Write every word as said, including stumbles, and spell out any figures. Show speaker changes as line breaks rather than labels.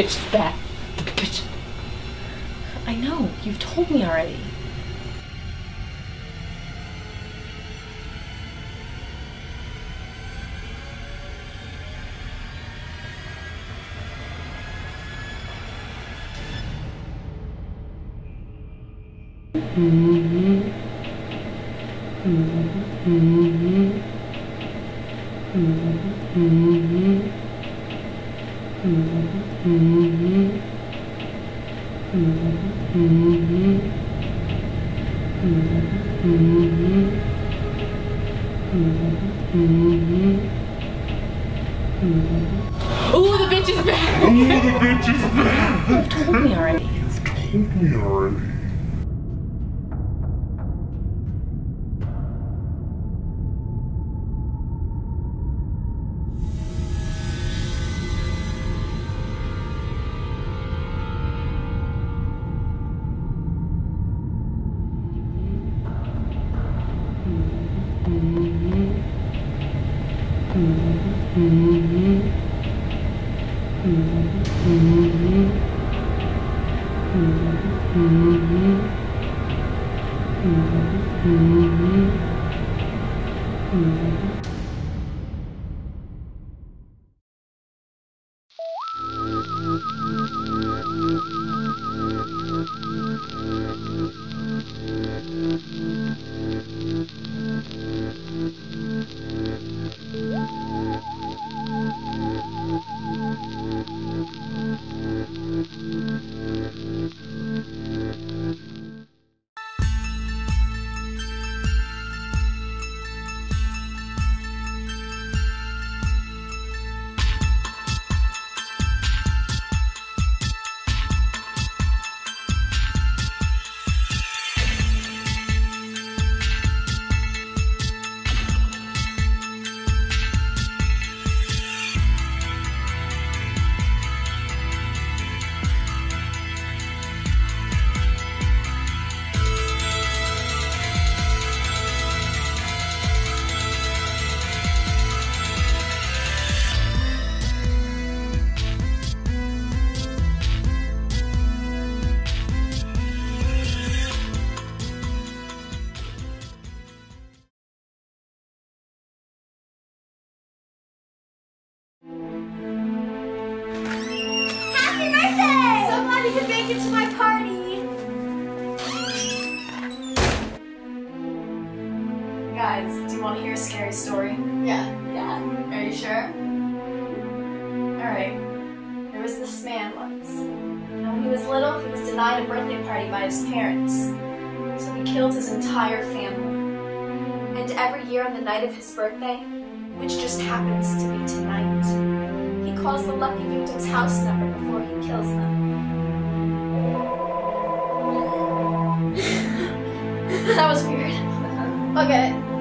bitch is back. The bitch. I know, you've told me already.
Mm-hmm. Mm-hmm. Mm-hmm. Mm-hmm. Mm-hmm. Mm-hmm.
Ooh, the bitch is back!
Ooh, the bitch is back!
You've told me already.
You've told me already.
Guys, do you want to hear a scary story?
Yeah, yeah. Are you sure?
Alright. There was this man once. And when he was little, he was denied a birthday party by his parents. So he killed his entire family. And every year on the night of his birthday, which just happens to be tonight, he calls the lucky victim's house number before he kills them. That was weird.
Okay.